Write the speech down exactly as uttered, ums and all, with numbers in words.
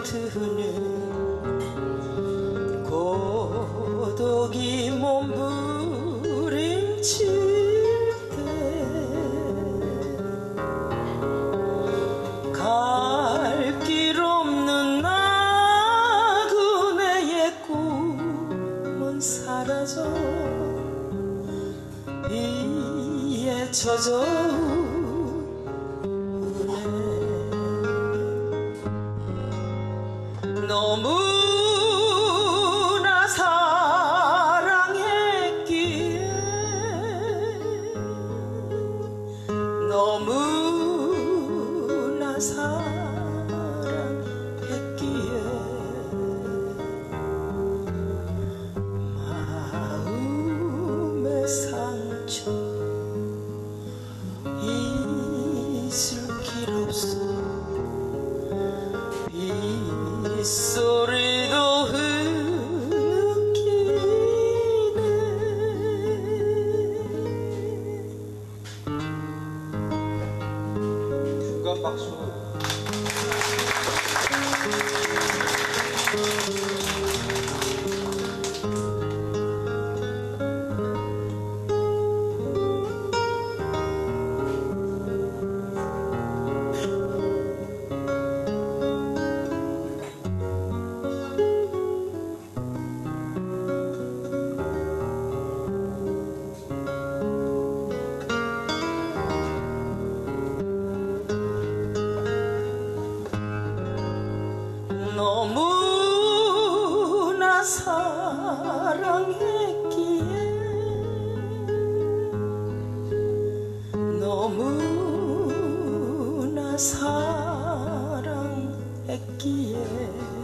드는 고독이 몸부림칠 때 갈 길 없는 나그네의 꿈은 사라져 비에 젖어 너무나 사랑했기에 너무나 사랑했기에 마음의 상처 잊을 길 없어 빗소리도 흐느끼네 중간 박수. 너무나 사랑했기에 너무나 사랑했기에